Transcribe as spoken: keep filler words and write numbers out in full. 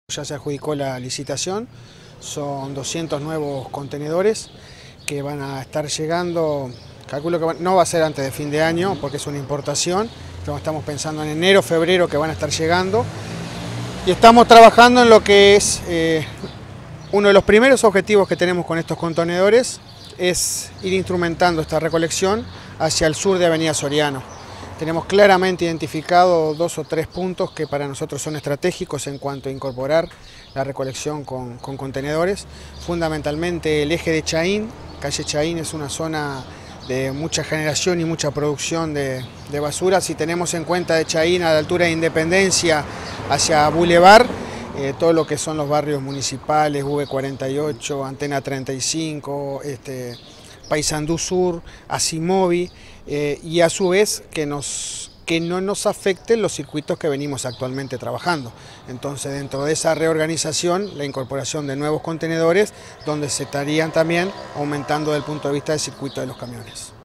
Ya se adjudicó la licitación, son doscientos nuevos contenedores que van a estar llegando, calculo que no va a ser antes de fin de año porque es una importación, estamos pensando en enero, febrero que van a estar llegando y estamos trabajando en lo que es eh, uno de los primeros objetivos que tenemos con estos contenedores es ir instrumentando esta recolección hacia el sur de Avenida Soriano. Tenemos claramente identificado dos o tres puntos que para nosotros son estratégicos en cuanto a incorporar la recolección con, con contenedores. Fundamentalmente el eje de Chaín. Calle Chaín es una zona de mucha generación y mucha producción de, de basura. Si tenemos en cuenta de Chaín a la altura de Independencia hacia Boulevard, eh, todo lo que son los barrios municipales, V cuarenta y ocho, Antena treinta y cinco, este, Paysandú Sur, Asimovi, eh, y a su vez que, nos, que no nos afecten los circuitos que venimos actualmente trabajando. Entonces, dentro de esa reorganización, la incorporación de nuevos contenedores, donde se estarían también aumentando desde el punto de vista del circuito de los camiones.